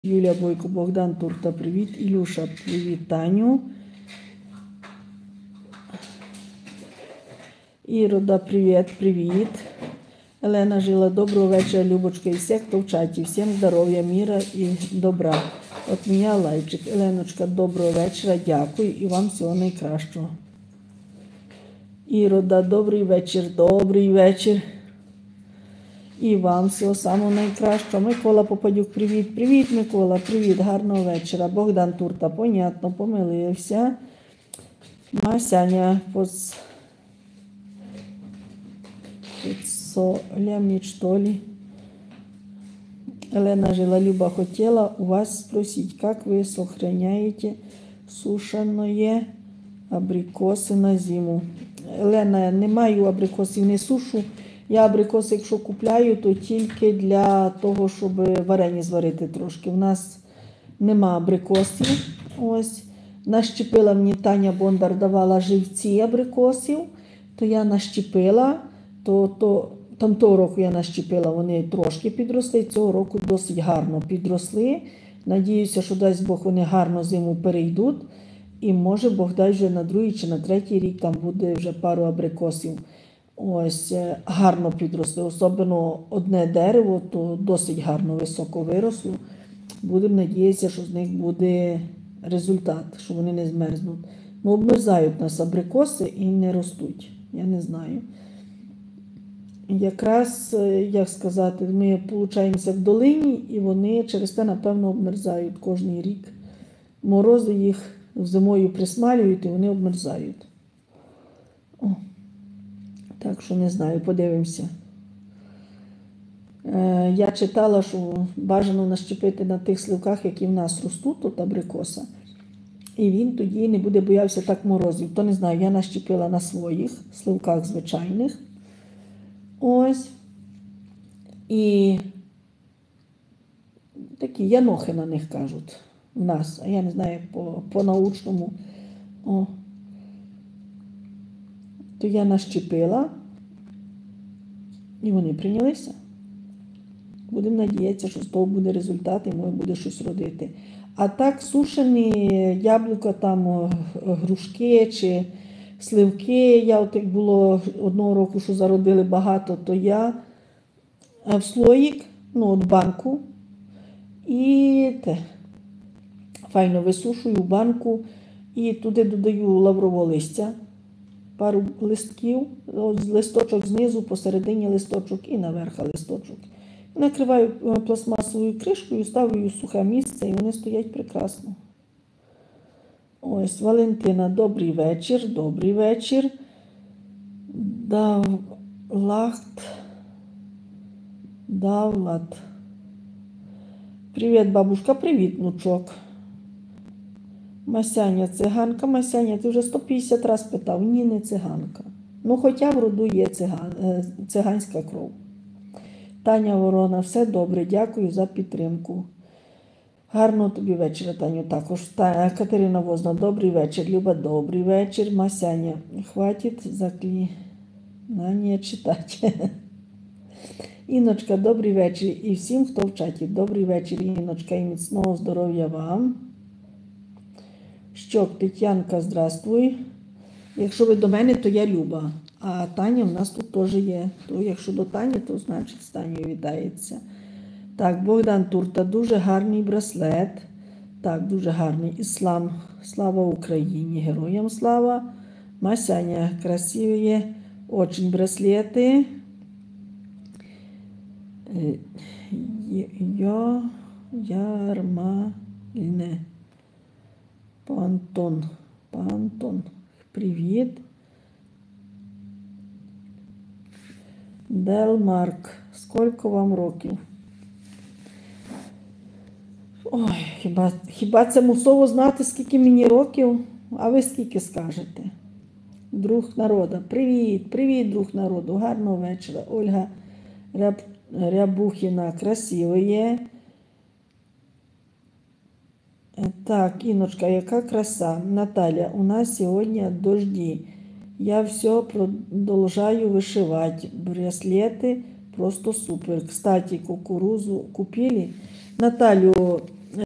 Юлія Бойко, Богдан Турта, привіт. Ілюша, привіт, Таню. Ірода, привіт, привіт. Елена Жила, доброго вечора, Любочка, і всіх, хто в чаті. Всім здоров'я, міра і добра. От мене лайчик. Еленочка, доброго вечора, дякую і вам всього найкращого. Ірода, добрий вечір, добрий вечір. І вам всього самого найкращого. Микола Попадюк, привіт. Привіт, Микола, привіт, гарного вечора. Богдан Турта, понятно, помилився. Масяня, солями, что ли. Елена Жила, Люба, хотела у вас спросить, как вы сохраняете сушеные абрикоси на зиму. Елена, не маю абрикосів, не сушу. Я абрикоси, якщо купляю, то тільки для того, щоб варені зварити трошки. У нас нема абрикосів. Ось. Нащепила мені Таня Бондар, давала живці абрикосів, то я нащепила. Там того року я нащепила, вони трошки підросли, цього року досить гарно підросли. Надіюся, що дасть Бог, вони гарно зиму перейдуть. І може Бог дасть вже на другий чи на третій рік там буде вже пару абрикосів. Ось, гарно підросли. Особливо одне дерево, то досить гарно високо виросло. Будемо надіятися, що з них буде результат, що вони не змерзнуть. Ну, обмерзають нас абрикоси і не ростуть. Я не знаю. Якраз, як сказати, ми получаємося в долині, і вони через те, напевно, обмерзають кожен рік. Морози їх зимою присмалюють, і вони обмерзають. О. Так що не знаю, подивимося. Я читала, що бажано нащепити на тих сливках, які в нас ростуть, от абрикоса. І він тоді не буде боявся так морозів. То не знаю, я нащепила на своїх сливках звичайних. Ось. І такі янохи на них кажуть в нас. А я не знаю, по-научному. О. То я нащепила. І вони прийнялися. Будемо надіятися, що з того буде результат і може буде щось родити. А так, сушені яблука, там, грушки чи сливки, я от як було одного року, що зародили багато, то я в слоїк, ну от банку, і файно висушую в банку і туди додаю лаврового листя, пару листків, листочок знизу, посередині листочок і наверх листочок. Накриваю пластмасовою кришкою, ставлю в сухе місце і вони стоять прекрасно. Ось, Валентина, добрий вечір, добрий вечір. Давлат. Привіт, бабушка, привіт, внучок. Масяня, циганка. Масяня, ти вже 150 разів питав. Ні, не циганка. Ну, хоча в роду є циганська кров. Таня Ворона, все добре, дякую за підтримку. Гарного тобі вечора, Таню, також. Катерина Возна, добрий вечір. Люба, добрий вечір. Масяня, хватить заклинання читати. Іночка, добрий вечір. І всім, хто в чаті, добрий вечір, Іночка, і міцного здоров'я вам. Щок, Тетянка, здравствуй. Якщо ви до мене, то я Люба. А Таня в нас тут теж є. То якщо до Тані, то значить з Танею вітається. Так, Богдан Турта, дуже гарний браслет. Так, дуже гарний. Іслам. Слава Україні. Героям слава. Масяня, красиві очень браслети. Ярмальне. Пантон. Привіт. Делмарк. Скільки вам років? Ой, хіба це мусово знати, скільки мені років? А ви скільки скажете? Друг народу. Привіт, привіт, друг народу. Гарного вечора. Ольга Рябухіна. Красиво є. Так, Іночка, яка краса. Наталя, у нас сьогодні дожді. Я все продовжаю вишивати. Браслети просто супер. Кстати, кукурузу купили. Наталю,